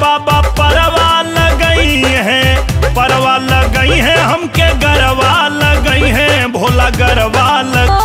बाबा परवा लगई है, परवा लगई है, हमके गरवा लगई है, भोला गरवा लग।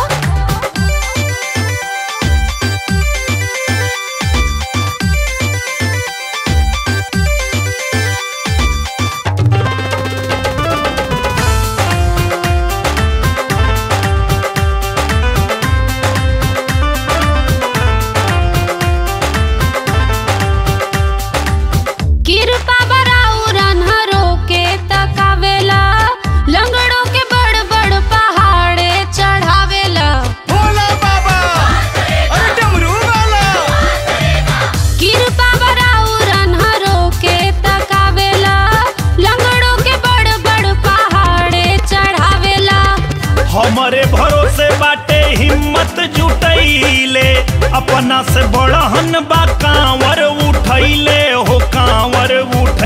हमारे भरोसे बाटे हिम्मत जुटैले, अपना से बड़हन बा कांवर उठैले हो, कांवर उठ।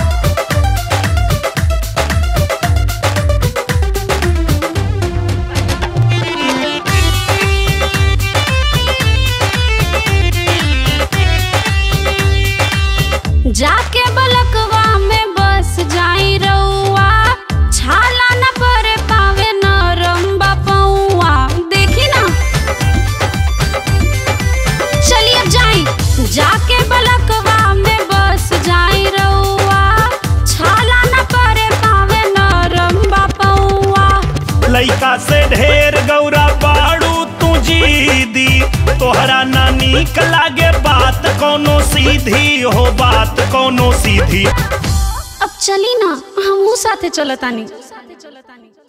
जाके बलकवा में बस जाई रउआ, छाला न परे पावे नरम बापौआ। देखी ना, चलिए अब जाई। जाके बलकवा में बस जाई रउआ, छाला न परे पावे नरम बापौआ। लइका से ढेर गौरा बाड़ू तू जीदी, तोहरा ना नीक लागे बात कोनो सीधी हो, बात कोनो सीधी। अब चली ना, हमहू साथे चलतानी।